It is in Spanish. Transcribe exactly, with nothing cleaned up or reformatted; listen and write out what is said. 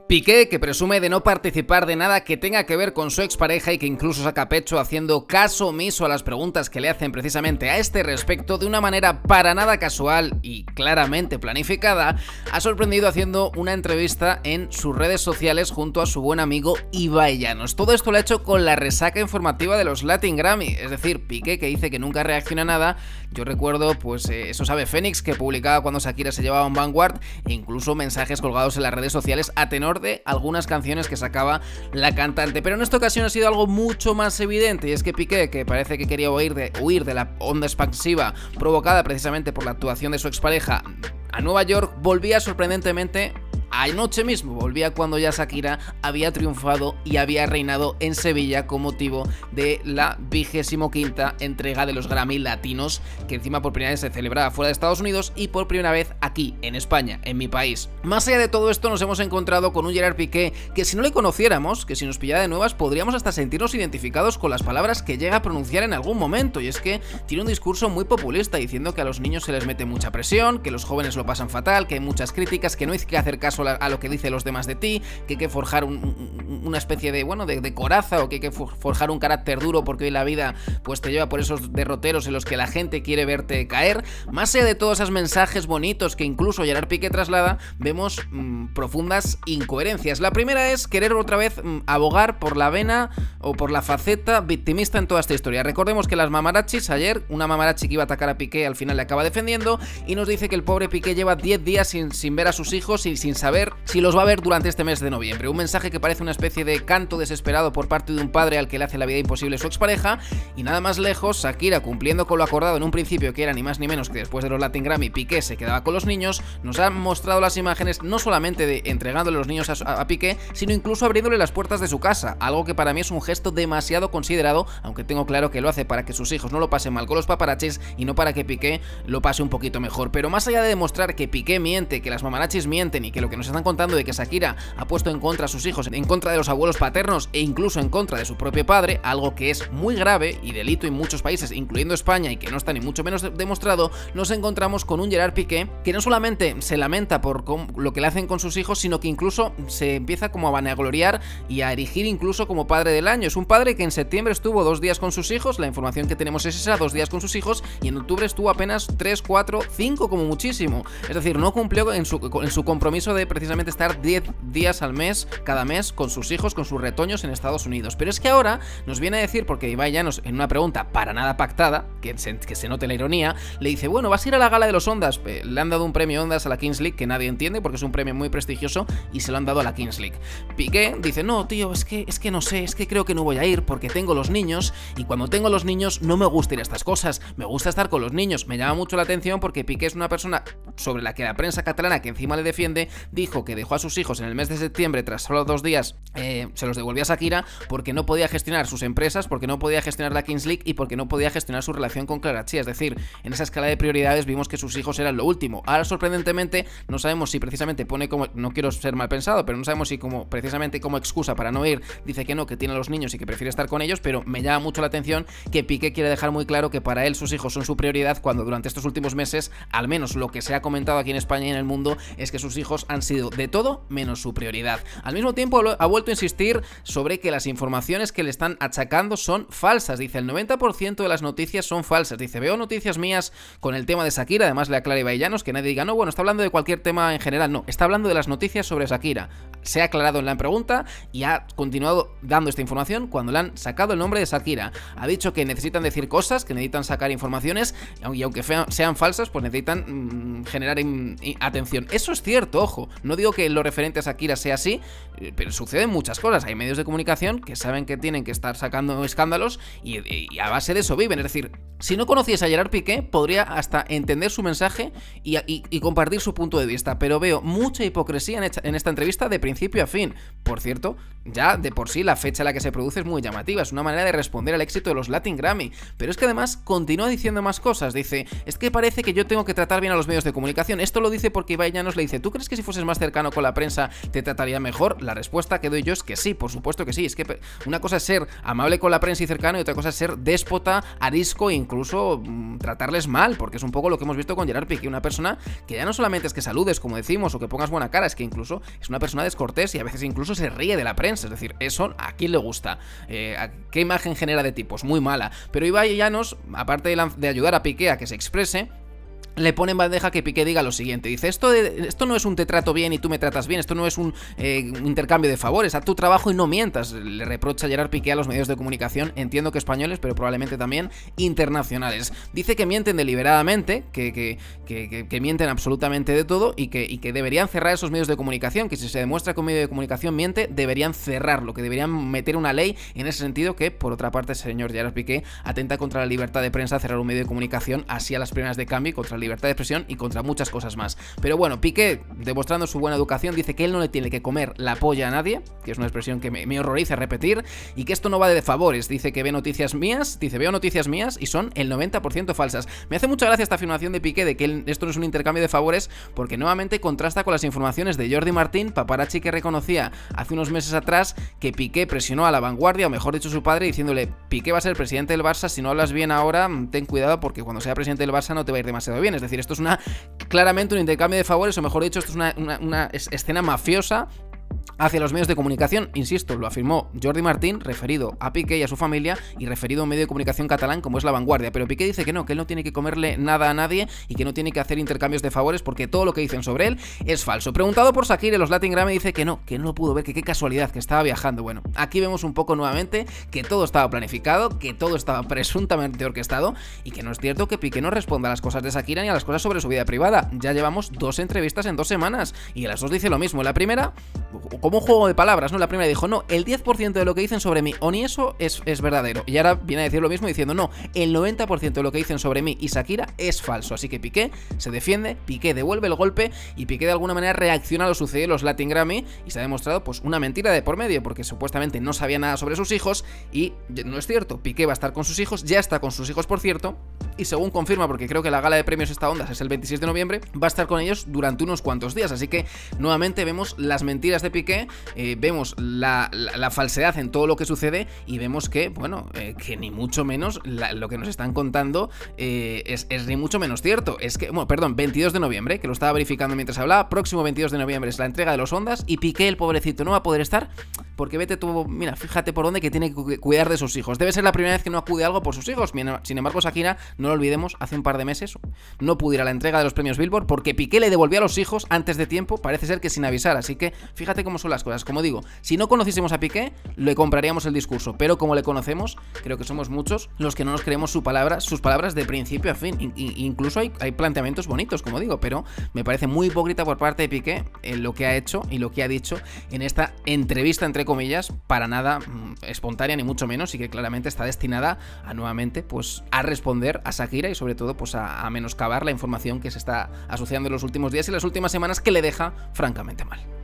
Piqué, que presume de no participar de nada que tenga que ver con su expareja y que incluso saca pecho haciendo caso omiso a las preguntas que le hacen precisamente a este respecto de una manera para nada casual y claramente planificada, ha sorprendido haciendo una entrevista en sus redes sociales junto a su buen amigo Ibai Llanos. Todo esto lo ha hecho con la resaca informativa de los Latin Grammy, es decir, Piqué, que dice que nunca reacciona a nada. Yo recuerdo pues eh, esos Ave Fénix que publicaba cuando Shakira se llevaba un Vanguard e incluso mensajes colgados en las redes sociales a tenor de algunas canciones que sacaba la cantante, pero en esta ocasión ha sido algo mucho más evidente, y es que Piqué, que parece que quería huir de, huir de la onda expansiva provocada precisamente por la actuación de su expareja a Nueva York, volvía sorprendentemente anoche mismo, volvía cuando ya Shakira había triunfado y había reinado en Sevilla con motivo de la vigésimo quinta entrega de los Grammy Latinos, que encima por primera vez se celebraba fuera de Estados Unidos y por primera vez aquí, en España, en mi país. Más allá de todo esto, nos hemos encontrado con un Gerard Piqué que, si no le conociéramos, que si nos pillara de nuevas, podríamos hasta sentirnos identificados con las palabras que llega a pronunciar en algún momento, y es que tiene un discurso muy populista diciendo que a los niños se les mete mucha presión, que los jóvenes lo pasan fatal, que hay muchas críticas, que no hay que hacer caso a lo que dicen los demás de ti, que hay que forjar un, un, una especie de, bueno, de, de coraza, o que hay que forjar un carácter duro porque hoy la vida pues te lleva por esos derroteros en los que la gente quiere verte caer. Más allá de todos esos mensajes bonitos que incluso Gerard Piqué traslada, vemos mmm, profundas incoherencias. La primera es querer otra vez mmm, abogar por la vena o por la faceta victimista en toda esta historia. Recordemos que las mamarachis, ayer una mamarachi que iba a atacar a Piqué al final le acaba defendiendo y nos dice que el pobre Piqué lleva diez días sin, sin ver a sus hijos y sin saber si los va a ver durante este mes de noviembre. Un mensaje que parece una especie de canto desesperado por parte de un padre al que le hace la vida imposible su expareja, y nada más lejos, Shakira, cumpliendo con lo acordado en un principio, que era ni más ni menos que después de los Latin Grammy Piqué se quedaba con los niños, nos ha mostrado las imágenes no solamente de entregándole los niños a, a Piqué, sino incluso abriéndole las puertas de su casa, algo que para mí es un gesto demasiado considerado, aunque tengo claro que lo hace para que sus hijos no lo pasen mal con los paparachis y no para que Piqué lo pase un poquito mejor. Pero más allá de demostrar que Piqué miente, que las mamarachis mienten y que lo que nos están contando de que Shakira ha puesto en contra a sus hijos, en contra de los abuelos paternos e incluso en contra de su propio padre, algo que es muy grave y delito en muchos países, incluyendo España, y que no está ni mucho menos demostrado, nos encontramos con un Gerard Piqué que no solamente se lamenta por lo que le hacen con sus hijos, sino que incluso se empieza como a vanagloriar y a erigir incluso como padre del año. Es un padre que en septiembre estuvo dos días con sus hijos, la información que tenemos es esa, dos días con sus hijos, y en octubre estuvo apenas tres, cuatro, cinco como muchísimo. Es decir, no cumplió en su, en su compromiso de precisamente estar diez días al mes, cada mes, con sus hijos, con sus retoños en Estados Unidos. Pero es que ahora nos viene a decir, porque Ibai Llanos, en una pregunta para nada pactada, que se, que se note la ironía, le dice, bueno, vas a ir a la gala de los Ondas. Le han dado un premio Ondas a la Kings League que nadie entiende porque es un premio muy prestigioso y se lo han dado a la Kings League. Piqué dice, no, tío, es que, es que no sé, es que creo que no voy a ir porque tengo los niños, y cuando tengo los niños no me gusta ir a estas cosas, me gusta estar con los niños. Me llama mucho la atención porque Piqué es una persona sobre la que la prensa catalana, que encima le defiende, dijo que dejó a sus hijos en el mes de septiembre, tras solo dos días, eh, se los devolvió a Shakira porque no podía gestionar sus empresas, porque no podía gestionar la Kings League y porque no podía gestionar su relación con Clara Chía. Es decir, en esa escala de prioridades vimos que sus hijos eran lo último. Ahora, sorprendentemente, no sabemos si precisamente pone como, no quiero ser mal pensado, pero no sabemos si como precisamente como excusa para no ir, dice que no, que tiene a los niños y que prefiere estar con ellos, pero me llama mucho la atención que Piqué quiere dejar muy claro que para él sus hijos son su prioridad, cuando durante estos últimos meses, al menos lo que se ha comentado aquí en España y en el mundo, es que sus hijos han sido de todo menos su prioridad. Al mismo tiempo ha vuelto a insistir sobre que las informaciones que le están achacando son falsas. Dice, el noventa por ciento de las noticias son falsas. Dice, veo noticias mías con el tema de Shakira, además le aclara Ibai Llanos, que nadie diga, no, bueno, está hablando de cualquier tema en general, no, está hablando de las noticias sobre Shakira. Se ha aclarado en la pregunta y ha continuado dando esta información cuando le han sacado el nombre de Shakira. Ha dicho que necesitan decir cosas, que necesitan sacar informaciones, y aunque sean falsas, pues necesitan mmm, generar atención. Eso es cierto, ojo, no digo que lo referente a Shakira sea así, pero suceden muchas cosas. Hay medios de comunicación que saben que tienen que estar sacando escándalos y, y a base de eso viven. Es decir, si no conociese a Gerard Piqué, podría hasta entender su mensaje y, y, y compartir su punto de vista, pero veo mucha hipocresía en esta, en esta entrevista de principio a fin. Por cierto, ya de por sí la fecha en la que se produce es muy llamativa, es una manera de responder al éxito de los Latin Grammy, pero es que además continúa diciendo más cosas. Dice, es que parece que yo tengo que tratar bien a los medios de comunicación. Esto lo dice porque Ibai Llanos le dice, ¿tú crees que si fuese fueses más cercano con la prensa te trataría mejor? La respuesta que doy yo es que sí, por supuesto que sí. Es que una cosa es ser amable con la prensa y cercano y otra cosa es ser déspota, arisco e incluso mmm, tratarles mal, porque es un poco lo que hemos visto con Gerard Piqué, una persona que ya no solamente es que saludes, como decimos, o que pongas buena cara, es que incluso es una persona descortés y a veces incluso se ríe de la prensa. Es decir, eso a quién le gusta, eh, ¿a qué imagen genera de tipos? Muy mala. Pero Ibai Llanos, aparte de, de ayudar a Piqué a que se exprese, le pone en bandeja que Piqué diga lo siguiente. Dice, esto, de, esto no es un te trato bien y tú me tratas bien, esto no es un, eh, un intercambio de favores, haz tu trabajo y no mientas. Le reprocha Gerard Piqué a los medios de comunicación, entiendo que españoles, pero probablemente también internacionales. Dice que mienten deliberadamente, que, que, que, que, que mienten absolutamente de todo y que, y que deberían cerrar esos medios de comunicación, que si se demuestra que un medio de comunicación miente, deberían cerrarlo, que deberían meter una ley en ese sentido, que por otra parte, señor Gerard Piqué, atenta contra la libertad de prensa cerrar un medio de comunicación así a las primeras de cambio, contra la libertad de expresión y contra muchas cosas más. Pero bueno, Piqué, demostrando su buena educación, dice que él no le tiene que comer la polla a nadie, que es una expresión que me, me horroriza repetir, y que esto no va de favores. Dice que ve noticias mías, dice, veo noticias mías y son el noventa por ciento falsas. Me hace mucha gracia esta afirmación de Piqué de que él, esto no es un intercambio de favores, porque nuevamente contrasta con las informaciones de Jordi Martín, paparazzi que reconocía hace unos meses atrás que Piqué presionó a La Vanguardia, o mejor dicho su padre, diciéndole, Piqué va a ser presidente del Barça, si no hablas bien ahora, ten cuidado porque cuando sea presidente del Barça no te va a ir demasiado bien. Es decir, esto es una claramente un intercambio de favores, o mejor dicho, esto es una, una, una escena mafiosa hacia los medios de comunicación. Insisto, lo afirmó Jordi Martín, referido a Piqué y a su familia, y referido a un medio de comunicación catalán como es La Vanguardia. Pero Piqué dice que no, que él no tiene que comerle nada a nadie y que no tiene que hacer intercambios de favores porque todo lo que dicen sobre él es falso. Preguntado por Shakira en los Latin Grammy, dice que no, que no lo pudo ver, que qué casualidad, que estaba viajando. Bueno, aquí vemos un poco nuevamente que todo estaba planificado, que todo estaba presuntamente orquestado y que no es cierto que Piqué no responda a las cosas de Shakira ni a las cosas sobre su vida privada. Ya llevamos dos entrevistas en dos semanas y en las dos dice lo mismo. La primera, como un juego de palabras, ¿no? La primera dijo, no, el diez por ciento de lo que dicen sobre mí o ni eso es, es verdadero. Y ahora viene a decir lo mismo diciendo, no, el noventa por ciento de lo que dicen sobre mí y Shakira es falso. Así que Piqué se defiende, Piqué devuelve el golpe y Piqué de alguna manera reacciona a lo sucedido en los Latin Grammy y se ha demostrado pues una mentira de por medio, porque supuestamente no sabía nada sobre sus hijos y no es cierto. Piqué va a estar con sus hijos, ya está con sus hijos por cierto, y según confirma, porque creo que la gala de premios esta onda es el veintiséis de noviembre, va a estar con ellos durante unos cuantos días. Así que nuevamente vemos las mentiras de Piqué, eh, vemos la, la, la falsedad en todo lo que sucede y vemos que, bueno, eh, que ni mucho menos la, lo que nos están contando eh, es, es ni mucho menos cierto. Es que, bueno, perdón, veintidós de noviembre, que lo estaba verificando mientras hablaba, próximo veintidós de noviembre es la entrega de los Ondas y Piqué, el pobrecito, no va a poder estar porque vete tú, mira, fíjate por dónde, que tiene que cuidar de sus hijos. Debe ser la primera vez que no acude a algo por sus hijos. Sin embargo, Shakira, no lo olvidemos, hace un par de meses no pudo ir a la entrega de los premios Billboard porque Piqué le devolvió a los hijos antes de tiempo, parece ser que sin avisar. Así que fíjate cómo son las cosas. Como digo, si no conociésemos a Piqué, le compraríamos el discurso, pero como le conocemos, creo que somos muchos los que no nos creemos su palabra, sus palabras de principio a fin. I incluso hay, hay planteamientos bonitos, como digo, pero me parece muy hipócrita por parte de Piqué en lo que ha hecho y lo que ha dicho en esta entrevista, entre comillas, para nada mmm, espontánea ni mucho menos, y que claramente está destinada a nuevamente pues a responder a Shakira y sobre todo pues a, a menoscabar la información que se está asociando en los últimos días y las últimas semanas, que le deja francamente mal.